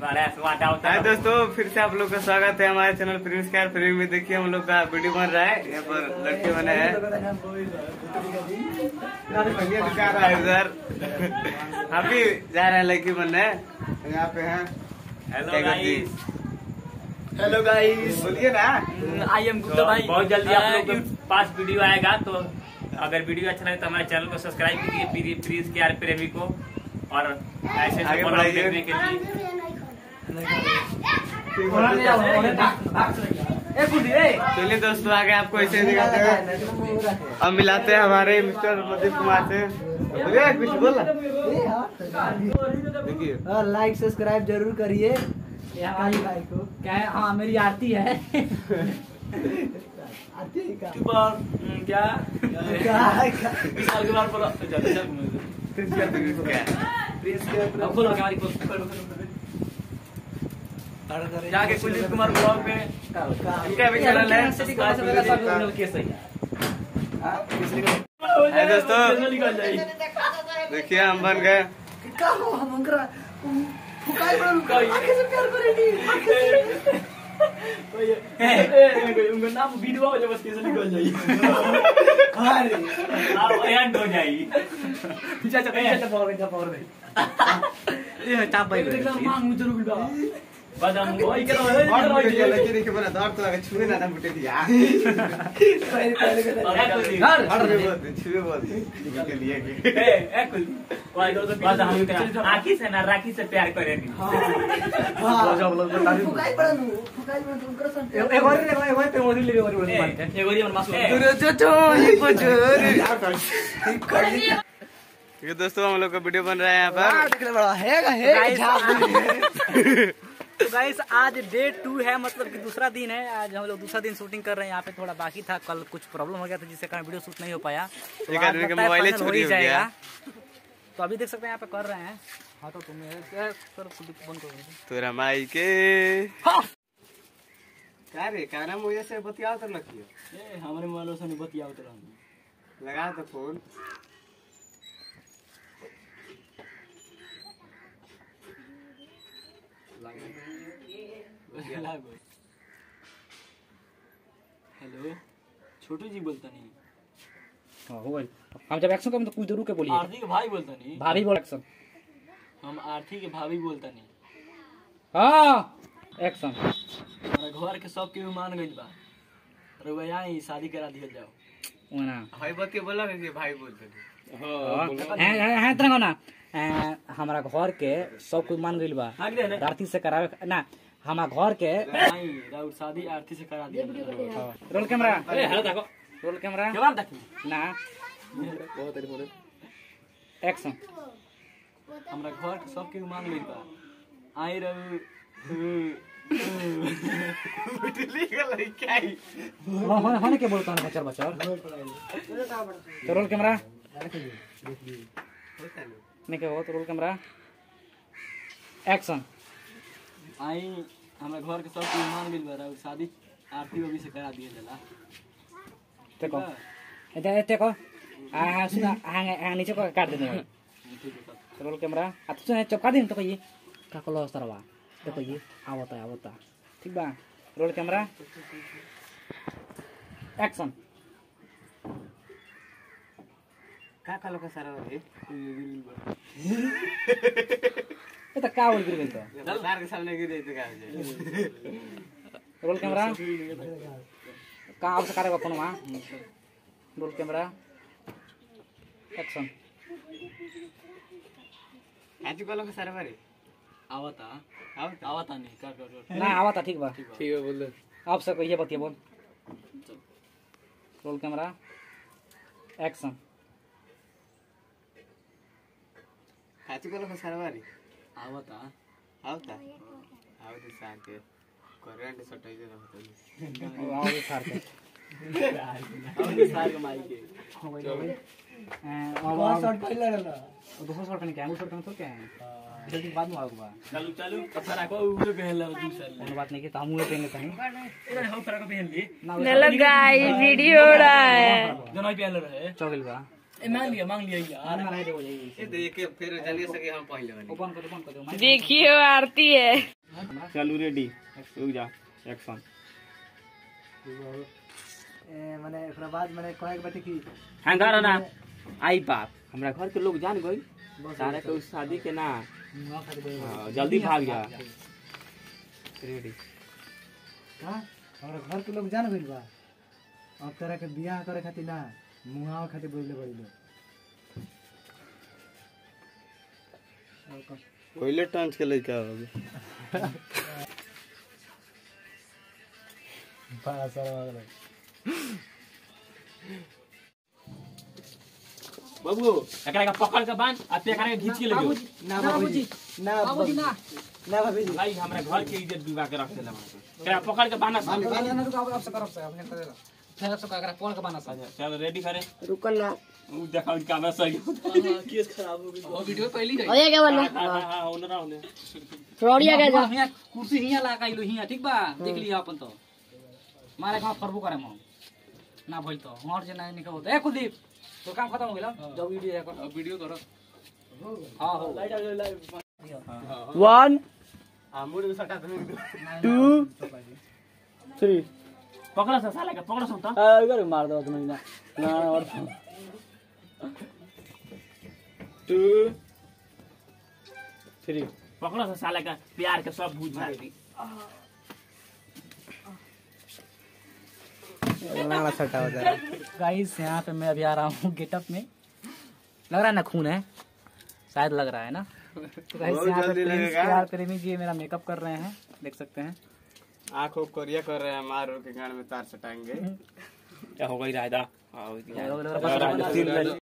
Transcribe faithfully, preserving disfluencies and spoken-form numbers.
हाय दोस्तों, फिर से आप लोग का स्वागत है हमारे चैनल प्रिंस कार फिल्म में। देखिए हम लोग का वीडियो बन रहा है, यहाँ पर लड़के बने हैं इधर। हम भी जा रहे हैं लड़की बनने, यहाँ पे हैं। हेलो गाइस, हेलो गाइस, बोलिए ना। आई एम गुप्ता भाई। बहुत जल्दी आप लोग के पास वीडियो आएगा, तो अगर वीडियो अच्छा लगे तो हमारे चैनल को सब्सक्राइब कीजिए प्रिंस कार प्रेमी को, और ऐसे ऐसे प्रोग्राम देखने के लिए। चलिए दोस्तों, आगे आपको ऐसे दिखाते हैं। अब मिलाते हैं हमारे मिस्टर प्रदीप कुमार से। कुछ बोला देखिए, लाइक सब्सक्राइब जरूर करिए। भाई को क्या है? हाँ, मेरी आरती है। आरती का क्या विशाल कुमार बोलो। जाके कुलदीप कुमार ब्लॉग में इनका भी चैनल है। है दोस्तों, देखिए हम बन गए। उनका नाम वीडियो हो बस कैसे निकल जाइए। एंड हो जाएगी। चाचा चाचा पकड़ दे पकड़ दे। ये चाप भाई मांग मुझे रुक जा। बादाम ओए के तो लड़की देखे बना दौड़ तो आगे छुए ना ना मुटे दिया। पहले पहले के हट हट रे बोल छुए बोल के लिए के ए ए कुल वाई दो तो बादाम आखी से ना राखी से प्यार करेंगे। हां जो बोल बता दी फुकाई पड़नु फुकाई में तुम कर सन एक बार एक बार पे मोदी ले और बोल मारते एक बार हमर मासू जो जो ये पजर ये दोस्तों, हम लोग का वीडियो बन रहा है यहाँ पर। देखने बड़ा हैगा है। तो गाइस आज डे टू है, मतलब कि दूसरा दिन है। आज हम लोग दूसरा दिन शूटिंग कर रहे हैं। यहाँ पे थोड़ा बाकी था, कल कुछ प्रॉब्लम हो गया था जिसके कारण वीडियो शूट नहीं हो पाया। तो एक आदमी का मोबाइल चोरी हो गया। तो अभी देख सकते हैं यहाँ पे कर रहे हैं। हाँ तो तुम बंद करो तोरा माई के क्या रे काना मुझे से बतियाओ तो लखियो ए हमारे मोबाइल से नहीं बतियाओ तो लगा तो फोन। हेलो छोटू जी बोलता नहीं। हाँ हो गई। हम जब एक्शन करें तो कुछ जरूर के बोलिए। आरती के भाई बोलता नहीं। भाभी बोल एक्शन। हम आरती के भाभी बोलता नहीं। हाँ एक्शन। हमारा घर के सब के मान गइल बा। रउआ यहीं शादी करा दिया जाओ। ओना भाई बतिया बोला कि भाई बोलते हां हैं हैं तरह ना। हमारा घर के सब कुछ मान गइल बा। आरती से करावे ना। हमारा घर के नहीं राउर शादी आरती से करा दिया। Roll camera. ए हेलो देखो रोल कैमरा के बार देखी ना। बहुत तेरे बोले एक्शन। हमरा घर के सब के मान गइल बा। आई रहू उठली गई क्या ही हां हां हां के बोलता है बच्चा बच्चा। तो रोल कैमरा नहीं के हो। तो रोल कैमरा एक्शन। आई हमरा घर के सब के मान गइल बा। राउर शादी आरती अभी से करा दिया जाला। देखो एते एते को आ सुना आ नीचे को काट देने। रोल कैमरा आ तो चपका दिन तो कहिए का कलो सरवा देखो ये आवता आवता ठीक बा। Roll camera action. का का लोग सारा रे ए त का बोल गिर गइल त सार के सामने गिर जाते का हो जाए। रोल कैमरा का आप से करेगा फोन मा। Roll camera action. आज को लोग सारा बारे आवता आवता आवता नहीं कर कर ना आवता ठीक बा। ठीक है बोल दे आप से कहिए बतिया बोल। Roll camera action. आज को लोग सारा बारे आवता आवता आवते सार के करंट सटाई दे रहत आओ सार के आवते सार के माई के बहुत शॉट पहले लगा दूसरा शॉट करने क्या है? शॉट करने तो क्या है? जल्दी बाद में आऊंगा। चालू चालू अच्छा रखो उसे पहन लो दूसरा कोई बात नहीं कि हम उहे पहन लेते हैं। इधर हम फरा को पहन ली हेलो गाइस वीडियो हो रहा है दोनों ही पहन रहे चौगिल बा मांग लिया मांग लिया यार आना नहीं दे हो जाएगी ये देखे फिर जानिए सके हम पहले वाली ओपन कर ओपन कर दो देखिए आरती है। चलू रेडी रुक जा एक्शन ए माने एकरा बाद माने कहे के बाटे की हां घर ना आई बाप हमरा घर के लोग जान गई सारे के उस शादी के ना मुंगा खा दे हाँ, जल्दी भाग जा रेडी हां हमरा घर के लोग जान गइल बा अब तेरा के बियाह करे खातिर ना मुंगा खातिर बोलले बड़िलो पहले टांच के लइका हो बड़ा सारा हो गया बाबू एकरा का पकड़ के बांध आ ते एकरा के खींच के ले जाओ ना बाबूजी ना बाबूजी ना ना बाबूजी भाई हमरा घर के इज्जत डुबा के रख देला तेरा पकड़ के बांध ना ना रुक अब से करब से अपने कर देला फिर से एकरा पोल के बना सा चल रेडी करे रुकल ना उ देखा कैमरा सही केस खराब हो गई वो वीडियो पहली है ओए क्या बोलना हां हां ओने ना ओने फ्रॉडिया के जा हिया कुर्सी हिया लगा इलो हिया ठीक बा देख लिया अपन तो मारे का फरबो करे म ना भइल तो हमर जे ना निक होत ए कुलदीप तो काम खत्म हो गेल जब वीडियो कर वीडियो कर हां हो वन आमुर में सटा तुम टू थ्री पकड़ सा साला के पकड़ सा त इधर मार दो तुम ना ना और टू थ्री पकड़ सा साला का प्यार के सब भूल जा नाला सटा हो जा गाइस यहाँ पे मैं अभी आ रहा हूँ गेटअप में लग रहा है ना खून है शायद लग रहा है ना तो गाइस बहुत यहाँ पे जल्दी प्रिंस लगेगा। प्यार प्रेमी जी मेरा मेकअप कर रहे हैं देख सकते हैं आंखों कोरिया कर रहे हैं मारो के गाड़ में तार सटाएंगे क्या हो गई रायदा लग रहा है-